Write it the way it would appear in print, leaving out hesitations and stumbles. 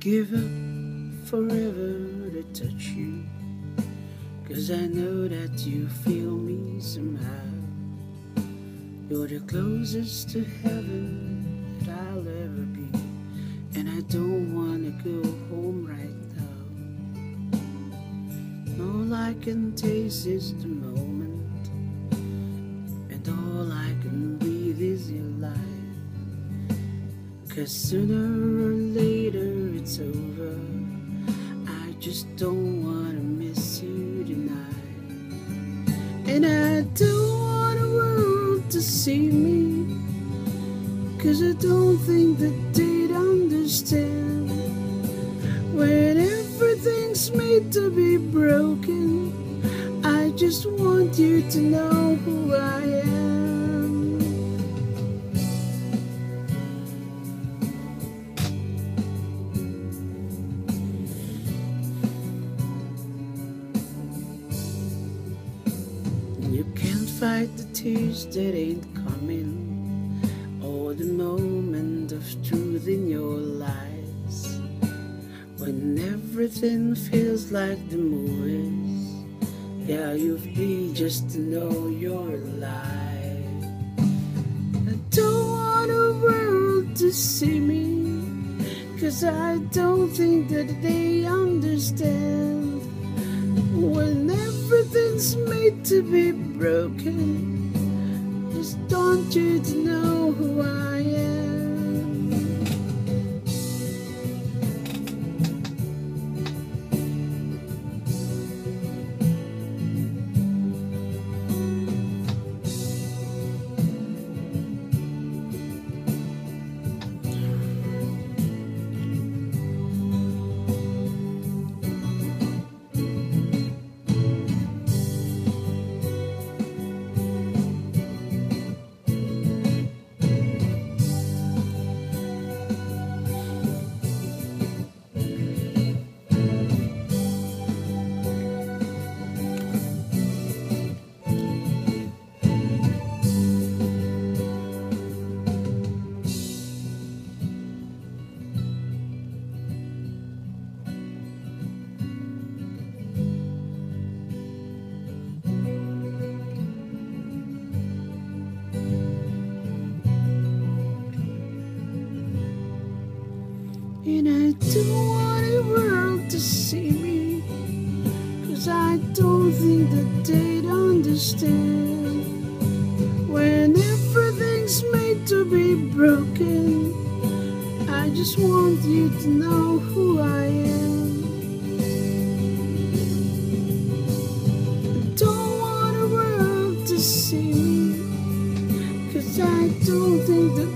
give up forever to touch you, 'cause I know that you feel me somehow. You're the closest to heaven that I'll ever be, and I don't wanna go home right now. All I can taste is the moment, and all I can breathe is your life. 'Cause sooner or later it's over. I just don't wanna miss you tonight, and I don't want the world to see me, 'cause I don't think that they'd understand. When everything's made to be broken, I just want you to know who I am. You can't fight the tears that ain't coming, or the moment of truth in your lies. When everything feels like the movies, yeah, you've been just to know you're alive. I don't want the world to see me, 'cause I don't think that they understand. When everything's made to be broken, just want you to know who I am. And I don't want the world to see me, 'cause I don't think that they'd understand. When everything's made to be broken, I just want you to know who I am. I don't want the world to see me, 'cause I don't think that